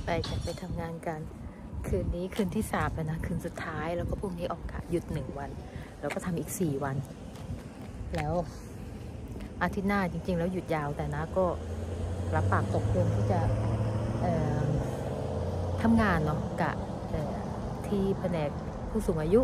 ไปทำงานกันคืนนี้คืนที่3แล้วนะคืนสุดท้ายแล้วก็พรุ่งนี้ออกกะหยุด1 วันแล้วก็ทำอีก4 วันแล้วอาทิตย์หน้าจริงๆแล้วหยุดยาวแต่นะก็รับปากตกลงที่จะทำงานเนาะกะที่แผนกผู้สูงอายุ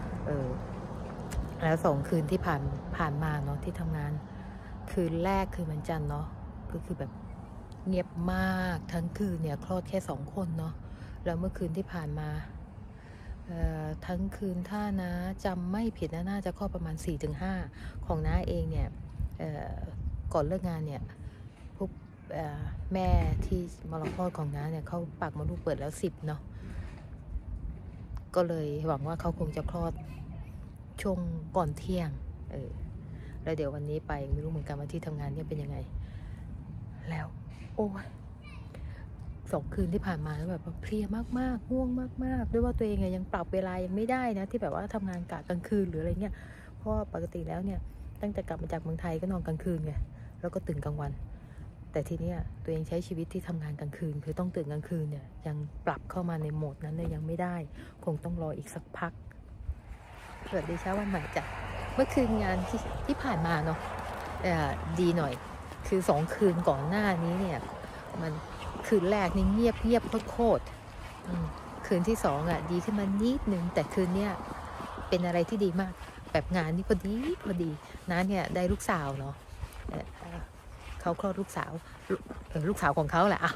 แล้ว2 คืนที่ผ่านมาเนาะที่ทำงานคืนแรกคือวันจันทร์เนาะก็คือแบบเงียบมากทั้งคืนเนี่ยคลอดแค่2 คนเนาะแล้วเมื่อคืนที่ผ่านมาทั้งคืนถ้านะจำไม่ผิดน่าจะคลอดประมาณ 4-5 ของน้าเองเนี่ยก่อนเลิกงานเนี่ยพวกแม่ที่มรคลอดของน้าเนี่ยเขาปากมดลูกเปิดแล้ว10เนาะก็เลยหวังว่าเขาคงจะคลอดช่วงก่อนเที่ยงแล้วเดี๋ยววันนี้ไปไม่รู้เหมือนกันว่าที่ทำงานเนี่ยเป็นยังไงแล้วโอ้ย2 คืนที่ผ่านมาแล้วแบบเพลียมากๆง่วงมากๆด้วยว่าตัวเองยังปรับเวลายังไม่ได้นะที่แบบว่าทำงานกะกลางคืนหรืออะไรเงี้ยเพราะปกติแล้วเนี่ยตั้งแต่กลับมาจากเมืองไทยก็นอนกลางคืนไงแล้วก็ตื่นกลางวันแต่ทีเนี้ยตัวเองใช้ชีวิตที่ทำงานกลางคืนคือต้องตื่นกลางคืนเนี่ยยังปรับเข้ามาในโหมดนั้นเนี่ยยังไม่ได้คงต้องรออีกสักพักสวัสดีเช้าวันใหม่จ้ะเมื่อคืนงานที่ผ่านมาเนาะดีหน่อยคือ2 คืนก่อนหน้านี้เนี่ยมันคืนแรกนี่เงียบโคตรคืนที่2ดีขึ้นมานิดนึงแต่คืนเนี้ยเป็นอะไรที่ดีมากแบบงานนี่พอดีน้าเนี่ยได้ลูกสาวเนาะเขาคลอดลูกสาวของเขาแหละ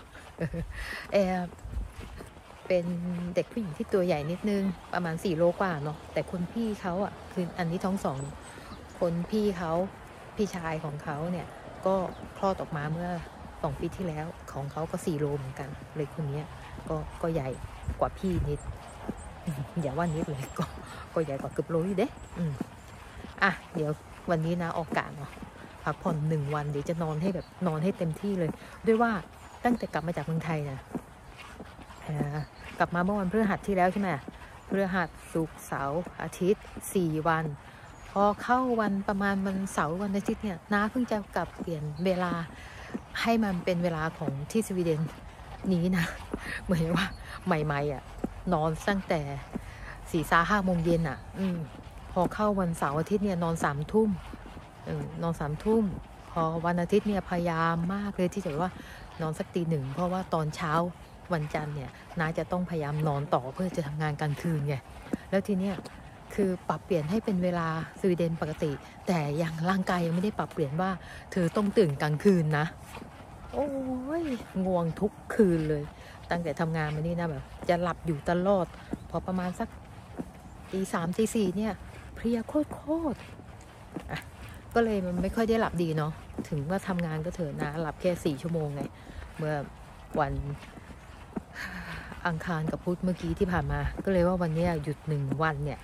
เป็นเด็กผู้หญิงที่ตัวใหญ่นิดนึงประมาณ4 โลกว่าเนาะแต่คนพี่เขาคืออันนี้ท้อง2 คนพี่ชายของเขาเนี่ยก็คลอดออกมาเมื่อ2 ปีที่แล้วของเขาก็4 โลเหมือนกันเลยคนนี้ก็ใหญ่กว่าพี่นิดอย่าว่านิดเลยก็ใหญ่กว่าเกือบโลอยู่เด้เดี๋ยววันนี้นะออกกะเนาะพักผ่อน1 วันเดี๋ยวจะนอนให้เต็มที่เลยด้วยว่าตั้งแต่กลับมาจากเมืองไทยนะกลับมาเมื่อวันพฤหัสที่แล้วใช่ไหมพฤหัสศุกร์เสาร์อาทิตย์4 วันพอเข้าวันประมาณวันเสาร์วันอาทิตย์เนี่ยน้าเพิ่งจะกลับเปลี่ยนเวลาให้มันเป็นเวลาของที่สวีเดนนี้นะเหมือนว่าใหม่ๆนอนตั้งแต่4-5 โมงเย็นพอเข้าวันเสาร์อาทิตย์เนี่ยนอน3 ทุ่มนอน3 ทุ่มพอวันอาทิตย์เนี่ยพยายามมากเลยที่จะว่านอนสักตี 1เพราะว่าตอนเช้าวันจันทร์เนี่ยน้าจะต้องพยายามนอนต่อเพื่อจะทำงานกลางคืนไงแล้วทีเนี้ยคือปรับเปลี่ยนให้เป็นเวลาสวีเดนปกติแต่ยังร่างกายยังไม่ได้ปรับเปลี่ยนว่าเธอต้องตื่นกลางคืนนะโอ้ยง่วงทุกคืนเลยตั้งแต่ทำงานมานี่นะแบบจะหลับอยู่ตลอดพอประมาณสักตี 3 ตี 4เนี่ยเพลียโคตรก็เลยมันไม่ค่อยได้หลับดีเนาะถึงว่าทำงานก็เถอะนะหลับแค่4 ชั่วโมงไงเมื่อวันอังคารกับพุธเมื่อกี้ที่ผ่านมาก็เลยว่าวันนี้หยุด1 วันเนี่ย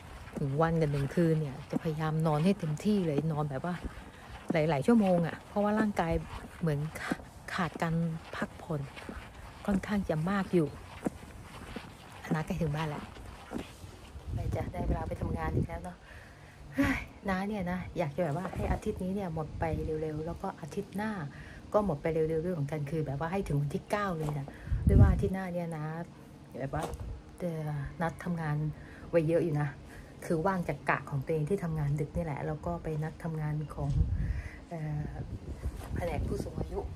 1 วันกับ1 คืนเนี่ยจะพยายามนอนให้เต็มที่เลยนอนแบบว่าหลายๆชั่วโมงเพราะว่าร่างกายเหมือนขาดการพักผ่อนค่อนข้างจะมากอยู่น้าใกล้ถึงบ้านแล้วจะได้เวลาไปทำงานอีกแล้วเนาะน้าเนี่ยนะอยากจะแบบว่าให้อาทิตย์นี้เนี่ยหมดไปเร็วๆแล้วก็อาทิตย์หน้าก็หมดไปเร็วๆด้วยของกันคือแบบว่าให้ถึงวันที่9เลยนะด้วยว่าอาทิตย์หน้าเนี่ยนะแบบว่านัดทำงานไว้เยอะอยู่นะคือว่างจากกะของตัวเองที่ทำงานดึกนี่แหละแล้วก็ไปนัดทำงานของแผนกผู้สูงอายุ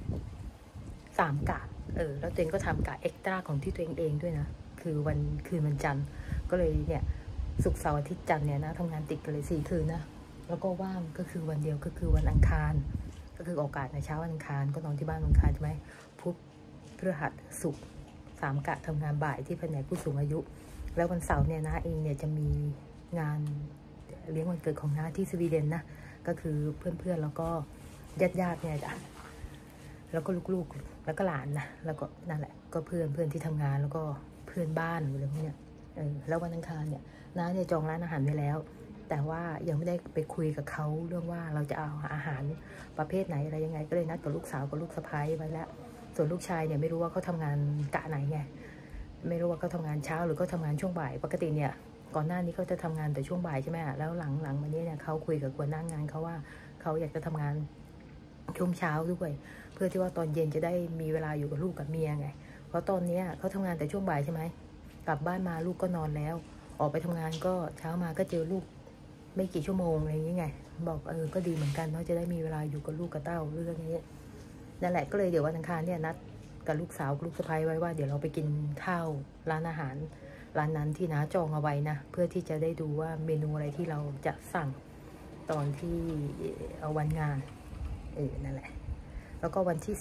3 กะแล้วตัวเองก็ทำกะเอ็กตร้าของที่ตัวเองด้วยนะคือคืนวันจันทร์ก็เลยเนี่ยศุกร์เสาร์อาทิตย์จันทร์เนี่ยนะทำงานติดกันเลย4 คืนนะแล้วก็ว่างก็คือวันเดียวก็คือวันอังคารก็คือโอกาสในเช้าวันอังคารก็นอนที่บ้านวันอังคารใช่ไหมพุธพฤหัสศุกร์3 กะทำงานบ่ายที่แผนกผู้สูงอายุแล้ววันเสาร์เนี่ยนะเองเนี่ยจะมีงานเลี้ยงวันเกิดของน้าที่สวีเดนนะก็คือเพื่อนๆแล้วก็ญาติเนี่ยจ้ะแล้วก็ลูกๆแล้วก็หลานนะแล้วก็นั่นแหละก็เพื่อนที่ทำงานแล้วก็เพื่อนบ้านอะไรพวกเนี้ยแล้ววันอังคารเนี่ยน้าเนี่ยจองร้านอาหารไว้แล้วแต่ว่ายังไม่ได้ไปคุยกับเขาเรื่องว่าเราจะเอาอาหารประเภทไหนอะไรยังไงก็เลยนัดกับลูกสาวกับลูกสะใภ้ไว้แล้วส่วนลูกชายเนี่ยไม่รู้ว่าเขาทำงานกะไหนไงไม่รู้ว่าเขาทำงานเช้าหรือเขาทำงานช่วงบ่ายปกติเนี่ยก่อนหน้านี้เขาจะทำงานแต่ช่วงบ่ายใช่ไหมแล้วหลังมานี้เนี่ยเขาคุยกับหัวหน้างานเขาว่าเขาอยากจะทำงานช่วงเช้าด้วยเพื่อที่ว่าตอนเย็นจะได้มีเวลาอยู่กับลูกกับเมียไงเพราะตอนนี้เขาทำงานแต่ช่วงบ่ายใช่ไหมกลับบ้านมาลูกก็นอนแล้วออกไปทำงานก็เช้ามาก็เจอลูกไม่กี่ชั่วโมงอะไรอย่างเงี้ยบอกก็ดีเหมือนกันเนาะจะได้มีเวลาอยู่กับลูกกับเต้าเรื่องนี้นั่นแหละก็เลยเดี๋ยววันอังคารเนี่ยนัดกับลูกสาวกับลูกสะใภ้ไว้ว่าเดี๋ยวเราไปกินข้าวร้านอาหารร้านนั้นที่น้าจองเอาไว้นะเพื่อที่จะได้ดูว่าเมนูอะไรที่เราจะสั่งตอนที่เอาวันงานนั่นแหละแล้วก็วันที่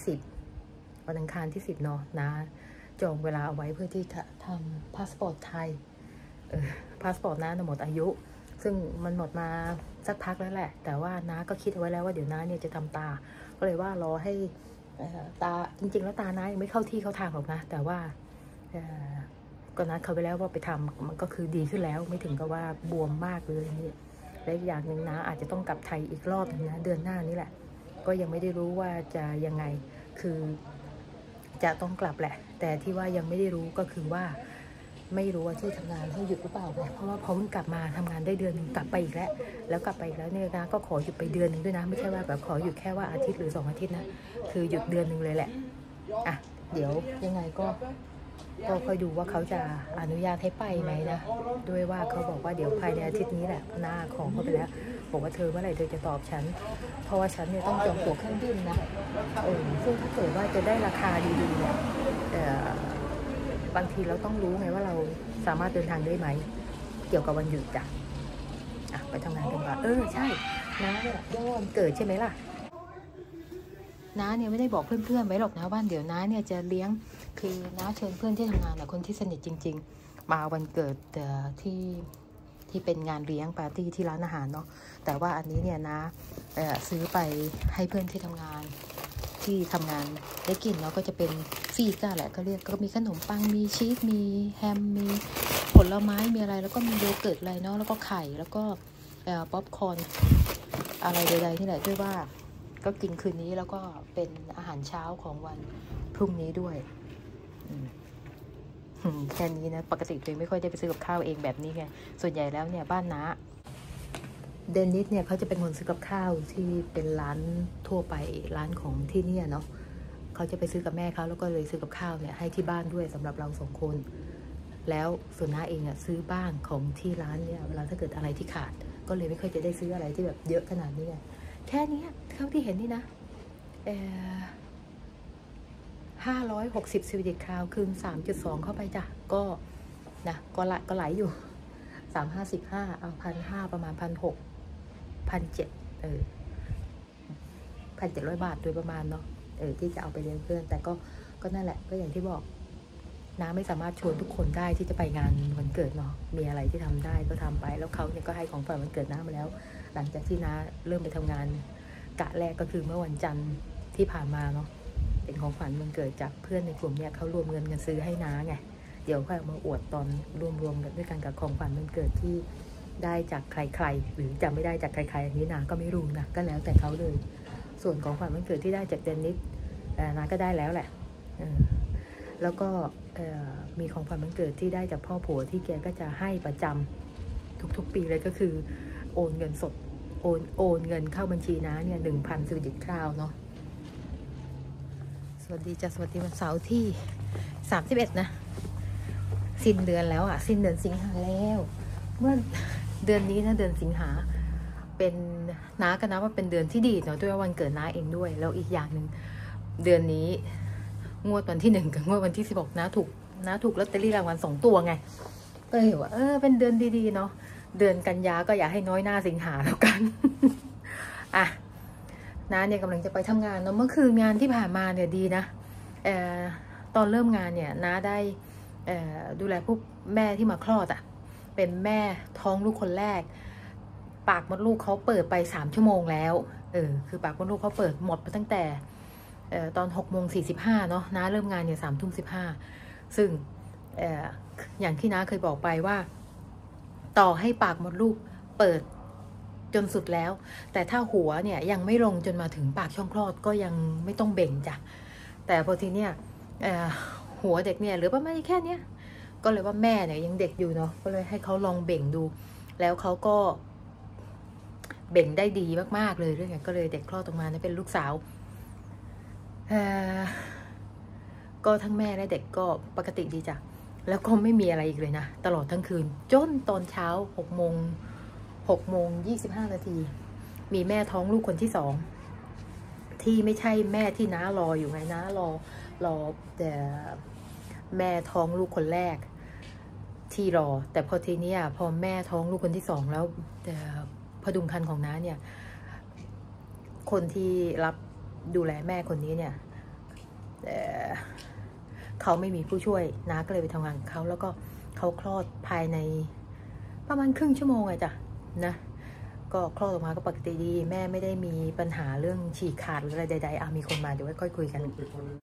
10วันอังคารที่10เนาะนะจองเวลาเอาไว้เพื่อที่จะทำพาสปอร์ตไทยพาสปอร์ตน้าหมดอายุซึ่งมันหมดมาสักพักแล้วแหละแต่ว่าน้าก็คิดเอาไว้แล้วว่าเดี๋ยวน้าเนี่ยจะทำตาก็เลยว่ารอให้ตาจริงๆแล้วตาน้ายังไม่เข้าที่เข้าทางหรอกนะแต่ว่าก็นัดเขาไปแล้วว่าไปทำมันก็คือดีขึ้นแล้วไม่ถึงกับว่าบวมมากเลยนี่และอีกอย่างหนึ่งนะอาจจะต้องกลับไทยอีกรอบนึงนะเดือนหน้านี้แหละก็ยังไม่ได้รู้ว่าจะยังไงคือจะต้องกลับแหละแต่ที่ว่ายังไม่ได้รู้ก็คือว่าไม่รู้ว่าที่ทำงานให้หยุดหรือเปล่าเพราะว่าพอเพิ่งกลับมาทำงานได้เดือนนึงกลับไปอีกแล้วกลับไปอีกแล้วเนี่ยนะก็ขอหยุดไปเดือนนึงด้วยนะไม่ใช่ว่าแบบขอหยุดแค่ว่าอาทิตย์หรือ2 อาทิตย์นะคือหยุดเดือนนึงเลยแหละเดี๋ยวยังไงก็คอยดูว่าเขาจะอนุญาตให้ไปไหมนะด้วยว่าเขาบอกว่าเดี๋ยวภายในอาทิตย์นี้แหละหน้าของเขาไปแล้วบอกว่าเธอเมื่อไหร่เธอจะตอบฉันเพราะว่าฉันเนี่ยต้องจองตั๋วเครื่องบินนะซึ่งถ้าเกิดว่าจะได้ราคาดีๆเนี่ยบางทีเราต้องรู้ไงว่าเราสามารถเดินทางได้ไหมเกี่ยวกับวันหยุดจ้ะไปทำงานกันก่อนใช่น้าเนี่ยย่อวันเกิดใช่ไหมล่ะน้าเนี่ยไม่ได้บอกเพื่อนๆไว้หรอกนะว่าเดี๋ยวน้าเนี่ยจะเลี้ยงคือน้าเชิญเพื่อนที่ทำงานคนที่สนิทจริงๆมาวันเกิดที่เป็นงานเลี้ยงปาร์ตี้ที่ร้านอาหารเนาะแต่ว่าอันนี้เนี่ยน้าซื้อไปให้เพื่อนที่ทำงานได้กินเนาะก็จะเป็นฟีก้าแหละก็เรียกก็มีขนมปังมีชีสมีแฮมมีผลไม้มีอะไรแล้วก็มีโยเกิร์ตอะไรเนาะแล้วก็ไข่แล้วก็ป๊อปคอร์นอะไรใดๆนี่แหละด้วยว่าก็กินคืนนี้แล้วก็เป็นอาหารเช้าของวันพรุ่งนี้ด้วยแค่นี้นะปกติตัวเองไม่ค่อยได้ไปซื้อกับข้าวเองแบบนี้ไงส่วนใหญ่แล้วเนี่ยบ้านน้าเดนนิสเนี่ยเขาจะเป็นคนซื้อกับข้าวที่เป็นร้านทั่วไปร้านของที่นี่เนาะเขาจะไปซื้อกับแม่เขาแล้วก็เลยซื้อกับข้าวเนี่ยให้ที่บ้านด้วยสำหรับเรา2 คนแล้วส่วนน้าเองซื้อบ้านของที่ร้านเนี่ยเวลาถ้าเกิดอะไรที่ขาดก็เลยไม่ค่อยจะได้ซื้ออะไรที่แบบเยอะขนาดนี้ไงแค่นี้เท่าที่เห็นนี่นะ560สวีดิชคราวคืน 3.2 เข้าไปจ้ะก็นะก็ไหลอยู่355เอา1,500ประมาณ1,600 1,700 1,700 บาทโดยประมาณเนาะที่จะเอาไปเลี้ยงเพื่อนแต่ก็นั่นแหละก็อย่างที่บอกน้าไม่สามารถชวนทุกคนได้ที่จะไปงานวันเกิดเนาะมีอะไรที่ทำได้ก็ทำไปแล้วเขาเนี่ยก็ให้ของฝันวันเกิดน้ามาแล้วหลังจากที่น้าเริ่มไปทำงานกะแรกก็คือเมื่อวันจันทร์ที่ผ่านมาเนาะเป็นของฝันวันเกิดจากเพื่อนในกลุ่มเนี่ยเขารวมเงินกันซื้อให้น้าไงเดี๋ยวค่อยมาอวดตอนรวมกันด้วยกันกับของฝันวันเกิดที่ได้จากใครๆหรือจะไม่ได้จากใครๆอันนี้น้าก็ไม่รู้นะก็แล้วแต่เขาเลยส่วนของขวัญวันเกิดที่ได้จากเดนนิสน้าก็ได้แล้วแหละแล้วก็มีของขวัญวันเกิดที่ได้จากพ่อผัวที่แกก็จะให้ประจำทุกๆปีเลยก็คือโอนเงินสดโอนเงินเข้าบัญชีน้าเนี่ย 1,000 สวีดิชคราวเนาะสวัสดีจ้ะสวัสดีวันเสาร์ที่31นะสิ้นเดือนแล้วสิ้นเดือนสิงหาแล้วเมื่อเดือนนี้นะเดือนสิงหาเป็นน้าก็นับว่าเป็นเดือนที่ดีเนาะด้วยวันเกิดน้าเองด้วยแล้วอีกอย่างหนึ่งเดือนนี้งวดวันที่1กับงวดวันที่16น้าถูกลอตเตอรี่รางวัล2 ตัวไงก็เลยว่าเป็นเดือนดีๆเนาะเดือนกันยาก็อย่าให้น้อยหน้าสิงหาแล้วกันน้าเนี่ยกำลังจะไปทำงานเนาะเมื่อคืนงานที่ผ่านมาเนี่ยดีนะตอนเริ่มงานเนี่ยน้าได้ดูแลพวกแม่ที่มาคลอดเป็นแม่ท้องลูกคนแรกปากมดลูกเขาเปิดไป3 ชั่วโมงแล้วคือปากมดลูกเขาเปิดหมดไปตั้งแต่ตอน6:45เนาะน้าเริ่มงานเนี่ย3:15ซึ่งอย่างที่น้าเคยบอกไปว่าต่อให้ปากมดลูกเปิดจนสุดแล้วแต่ถ้าหัวเนี่ยยังไม่ลงจนมาถึงปากช่องคลอดก็ยังไม่ต้องเบ่งจ้ะแต่พอทีเนี้ยหัวเด็กเนี่ยเหลือประมาณแค่เนี้ยก็เลยว่าแม่เนี่ยยังเด็กอยู่เนาะก็เลยให้เขาลองเบ่งดูแล้วเขาก็เบ่งได้ดีมากๆเลยด้วยไงก็เลยเด็กคลอดออกมาเนี่ยเป็นลูกสาวก็ทั้งแม่และเด็กก็ปกติดีจ้ะแล้วก็ไม่มีอะไรอีกเลยนะตลอดทั้งคืนจนตอนเช้า6 โมง 25 นาทีมีแม่ท้องลูกคนที่2ที่ไม่ใช่แม่ที่น้ารออยู่ไงนะรอแต่แม่ท้องลูกคนแรกที่รอแต่พอทีนี้พอแม่ท้องลูกคนที่2แล้วแต่พดุงครรภ์ของน้าเนี่ยคนที่รับดูแลแม่คนนี้เนี่ยเขาไม่มีผู้ช่วยน้าก็เลยไปทำงานกับเขาแล้วก็เขาคลอดภายในประมาณครึ่งชั่วโมงจ้ะนะก็คลอดออกมาก็ปกติดีแม่ไม่ได้มีปัญหาเรื่องฉีกขาดหรืออะไรใดๆมีคนมาเดี๋ยวไว้ค่อยคุยกัน